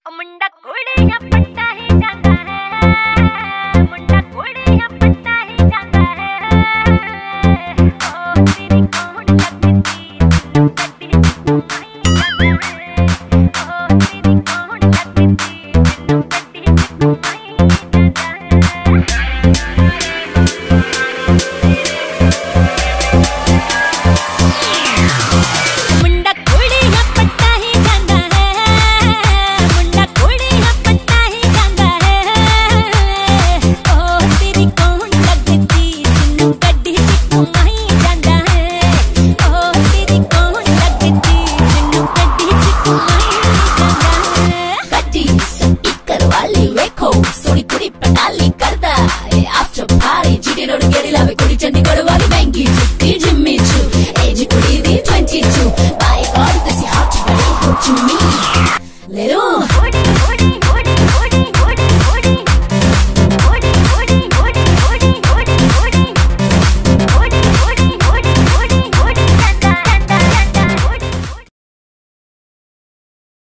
मुंडा कुड़िया पट्टा ही जाता है, मुंडा कुड़िया पट्टा ही जाता है। ओ तेरी कौन लगती कटी तुम्हारी जाता है। ओ तेरी कौन लगती कटी तुम्हारी जाता है। मुंडा कुड़िया पट्टा ही जाता है, मुंडा कुड़िया पट्टा ही जाता है। ओ तेरी कौन लगती जिन्नू कड्डी तुम्हारी जाता है। ओ तेरी कौन लगती जिन्नू कड्डी तुम्हारी जाता है। कड्डी सट्टी करवाली वेखो सोनी कुड़ी पटाली करदा ए आफ्टर पार्टी जीडी रोड गेड़ी लावे कुड़ी चंडीगढ़ वाली महंगी जुत्ती जिम्मी चू एज कुड़ी दी 22 बाय गॉड दिस हॉट बड़ी हो टू मी ले लो